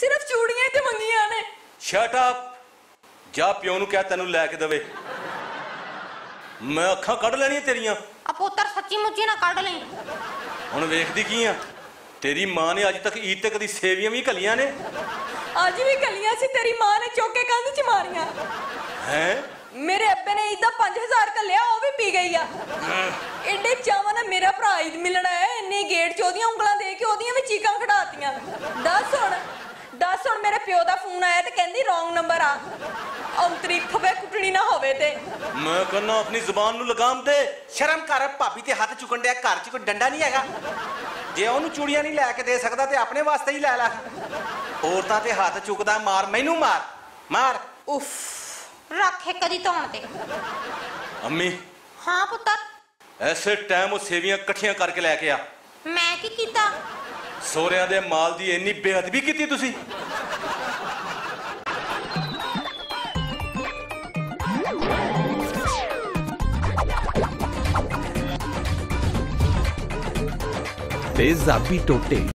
सिर्फ चूड़ियां ते मंगियां ने। शट अप, जा प्यो नूं कह तैनूं लै के देवे। मैं अखां कढ लैणियां तेरियां। आ पुत्तर सच्ची मुच्ची ना कढ लई। हुण वेखदी की आ, तेरी मां ने अज तक ईद ते कदी सेवियां भी घलियां ने? अज भी घलियां सी, तेरी मां ने चुक के कंध च मारियां। हैं? मेरे अब्बे ने ईद दा 5000 घलिया, वो भी पी गई आ। एडे चावां नाल मेरा भरा ईद मिलना है, इन्ने गेट च ओदियां उंगलां दे के ओदियां भी चीकां खड़ातियां। दस हुण मेरे प्यो दा फोन आया ते कहंदी रॉन्ग नंबर आ। अंतरी खबे कुटनी ना होवे ते। मैं कहना अपनी जुबान नूं लगाम दे। शर्म कर, भाभी ते हाथ चुकन दिया, घर च कोई डंडा नहीं हैगा। जे ओनू चूड़ियां नहीं लैके दे सकदा ते अपने वास्ते ही लै ला। औरतां ते हाथ चुकदा, मार मैनू मार मार। उफ, रख एक दी धौण ते। अम्मी। हाँ पुत्तर। ऐसे टाइम वो सेवियां इकट्ठियां करके लैके आ। मैं की कीता? सोहरियां दे माल दी इन्नी बेअदबी कीती तुसी? तेजाबी टोटे।